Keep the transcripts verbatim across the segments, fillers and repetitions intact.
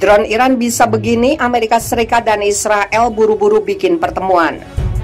Drone Iran bisa begini, Amerika Serikat dan Israel buru-buru bikin pertemuan.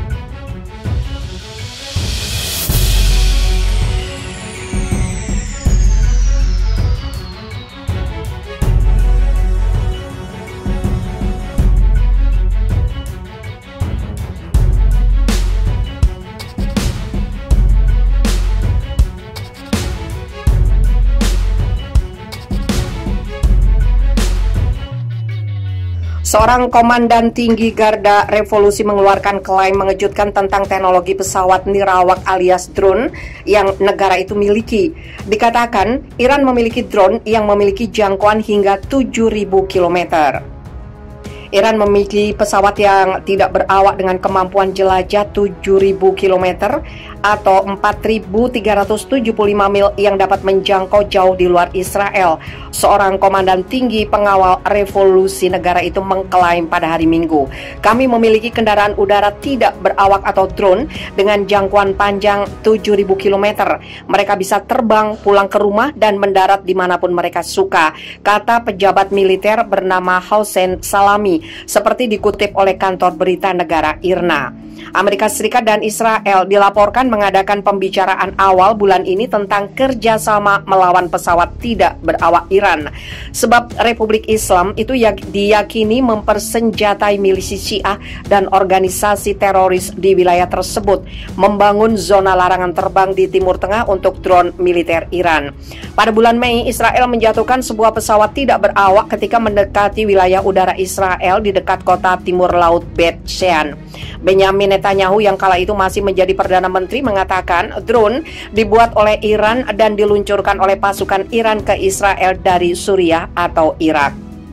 Seorang komandan tinggi Garda Revolusi mengeluarkan klaim mengejutkan tentang teknologi pesawat nirawak alias drone yang negara itu miliki. Dikatakan, Iran memiliki drone yang memiliki jangkauan hingga tujuh ribu kilometer. Iran memiliki pesawat yang tidak berawak dengan kemampuan jelajah tujuh ribu kilometer atau empat ribu tiga ratus tujuh puluh lima mil yang dapat menjangkau jauh di luar Israel. Seorang komandan tinggi pengawal revolusi negara itu mengklaim pada hari Minggu, "Kami memiliki kendaraan udara tidak berawak atau drone dengan jangkauan panjang tujuh ribu kilometer. Mereka bisa terbang, pulang ke rumah, dan mendarat dimanapun mereka suka," kata pejabat militer bernama Hossein Salami, seperti dikutip oleh kantor berita negara I R N A. Amerika Serikat dan Israel dilaporkan mengadakan pembicaraan awal bulan ini tentang kerjasama melawan pesawat tidak berawak Iran. Sebab Republik Islam itu diyakini mempersenjatai milisi Syiah dan organisasi teroris di wilayah tersebut, membangun zona larangan terbang di Timur Tengah untuk drone militer Iran. Pada bulan Mei, Israel menjatuhkan sebuah pesawat tidak berawak ketika mendekati wilayah udara Israel di dekat kota timur laut Bet Shean. Benjamin Netanyahu yang kala itu masih menjadi Perdana Menteri mengatakan drone dibuat oleh Iran dan diluncurkan oleh pasukan Iran ke Israel dari Suriah atau Irak.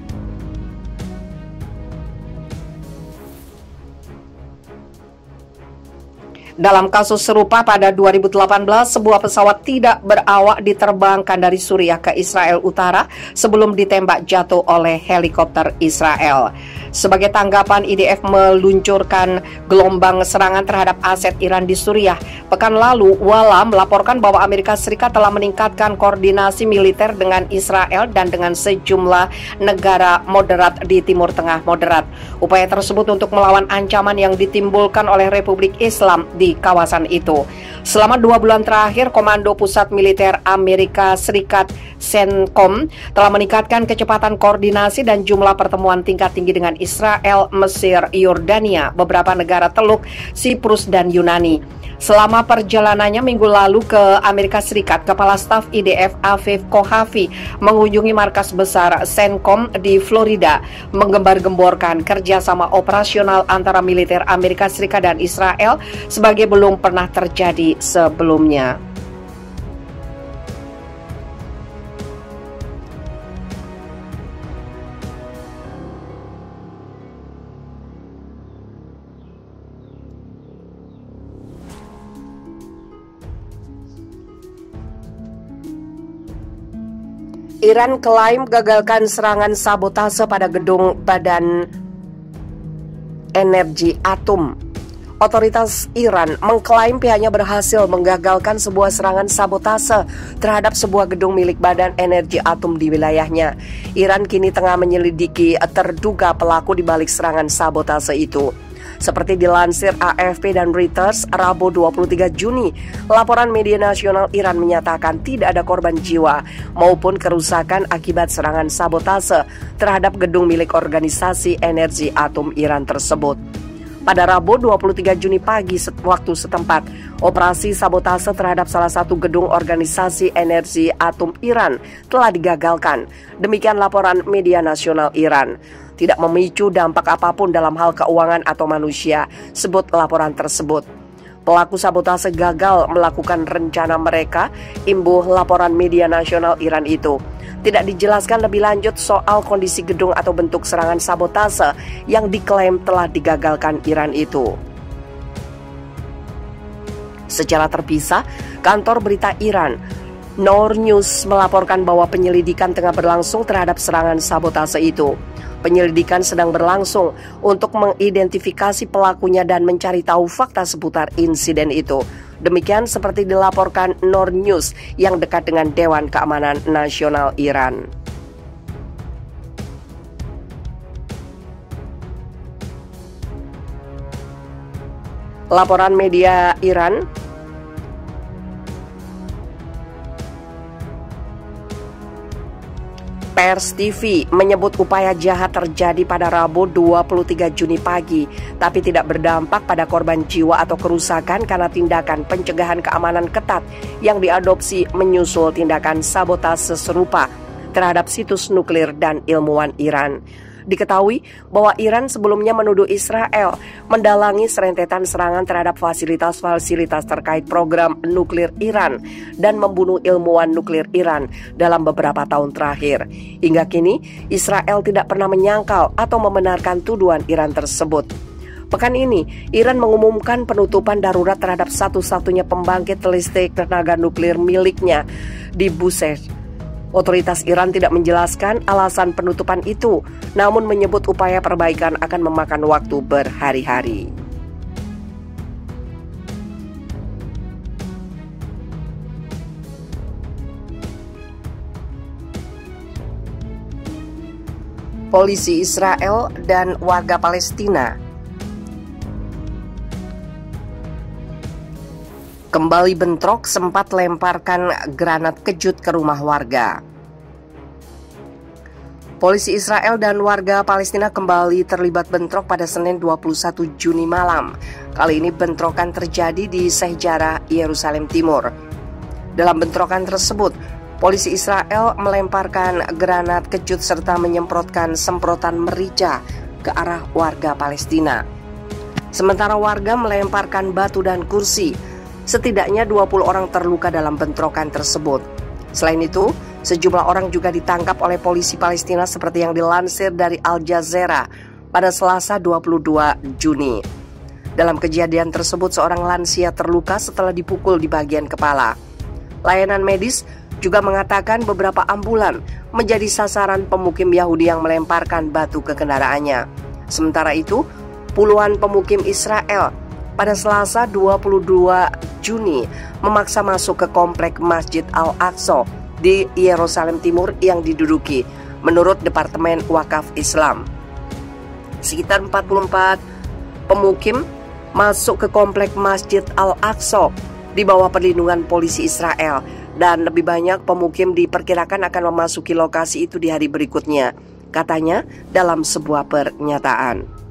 Dalam kasus serupa pada dua ribu delapan belas, sebuah pesawat tidak berawak diterbangkan dari Suriah ke Israel Utara sebelum ditembak jatuh oleh helikopter Israel. Sebagai tanggapan, I D F meluncurkan gelombang serangan terhadap aset Iran di Suriah. Pekan lalu, Wala melaporkan bahwa Amerika Serikat telah meningkatkan koordinasi militer dengan Israel dan dengan sejumlah negara moderat di Timur Tengah moderat. Upaya tersebut untuk melawan ancaman yang ditimbulkan oleh Republik Islam di kawasan itu. Selama dua bulan terakhir, Komando Pusat Militer Amerika Serikat CENTCOM telah meningkatkan kecepatan koordinasi dan jumlah pertemuan tingkat tinggi dengan Israel, Mesir, Yordania, beberapa negara Teluk, Siprus, dan Yunani. Selama perjalanannya minggu lalu ke Amerika Serikat, Kepala Staf I D F Afif Kohafi mengunjungi markas besar CENTCOM di Florida, menggembar-gemborkan kerjasama operasional antara militer Amerika Serikat dan Israel sebagai belum pernah terjadi sebelumnya. Iran klaim gagalkan serangan sabotase pada gedung Badan Energi Atom. Otoritas Iran mengklaim pihaknya berhasil menggagalkan sebuah serangan sabotase terhadap sebuah gedung milik Badan Energi Atom di wilayahnya. Iran kini tengah menyelidiki terduga pelaku di balik serangan sabotase itu. Seperti dilansir A F P dan Reuters, Rabu dua puluh tiga Juni, laporan media nasional Iran menyatakan tidak ada korban jiwa maupun kerusakan akibat serangan sabotase terhadap gedung milik organisasi energi atom Iran tersebut. Pada Rabu dua puluh tiga Juni pagi waktu setempat, operasi sabotase terhadap salah satu gedung organisasi energi atom Iran telah digagalkan. Demikian laporan media nasional Iran. Tidak memicu dampak apapun dalam hal keuangan atau manusia, sebut laporan tersebut. Pelaku sabotase gagal melakukan rencana mereka, imbuh laporan media nasional Iran itu. Tidak dijelaskan lebih lanjut soal kondisi gedung atau bentuk serangan sabotase yang diklaim telah digagalkan Iran itu. Secara terpisah, kantor berita Iran Noor News melaporkan bahwa penyelidikan tengah berlangsung terhadap serangan sabotase itu. Penyelidikan sedang berlangsung untuk mengidentifikasi pelakunya dan mencari tahu fakta seputar insiden itu. Demikian seperti dilaporkan Noor News yang dekat dengan Dewan Keamanan Nasional Iran. Laporan media Iran, Pers T V menyebut upaya jahat terjadi pada Rabu dua puluh tiga Juni pagi, tapi tidak berdampak pada korban jiwa atau kerusakan karena tindakan pencegahan keamanan ketat yang diadopsi menyusul tindakan sabotase serupa terhadap situs nuklir dan ilmuwan Iran. Diketahui bahwa Iran sebelumnya menuduh Israel mendalangi serentetan serangan terhadap fasilitas-fasilitas terkait program nuklir Iran dan membunuh ilmuwan nuklir Iran dalam beberapa tahun terakhir. Hingga kini, Israel tidak pernah menyangkal atau membenarkan tuduhan Iran tersebut. Pekan ini, Iran mengumumkan penutupan darurat terhadap satu-satunya pembangkit listrik tenaga nuklir miliknya di Bushehr. Otoritas Iran tidak menjelaskan alasan penutupan itu, namun menyebut upaya perbaikan akan memakan waktu berhari-hari. Polisi Israel dan warga Palestina kembali bentrok, sempat lemparkan granat kejut ke rumah warga. Polisi Israel dan warga Palestina kembali terlibat bentrok pada Senin dua puluh satu Juni malam. Kali ini bentrokan terjadi di Sejarah, Yerusalem Timur. Dalam bentrokan tersebut, polisi Israel melemparkan granat kejut serta menyemprotkan semprotan merica ke arah warga Palestina. Sementara warga melemparkan batu dan kursi. Setidaknya dua puluh orang terluka dalam bentrokan tersebut. Selain itu, sejumlah orang juga ditangkap oleh polisi Palestina seperti yang dilansir dari Al Jazeera pada Selasa dua puluh dua Juni. Dalam kejadian tersebut, seorang lansia terluka setelah dipukul di bagian kepala. Layanan medis juga mengatakan beberapa ambulan menjadi sasaran pemukim Yahudi yang melemparkan batu ke kendaraannya. Sementara itu, puluhan pemukim Israel pada Selasa dua puluh dua Juni memaksa masuk ke komplek Masjid Al-Aqsa di Yerusalem Timur yang diduduki, menurut Departemen Wakaf Islam. Sekitar empat puluh empat pemukim masuk ke komplek Masjid Al-Aqsa di bawah perlindungan polisi Israel, dan lebih banyak pemukim diperkirakan akan memasuki lokasi itu di hari berikutnya, katanya dalam sebuah pernyataan.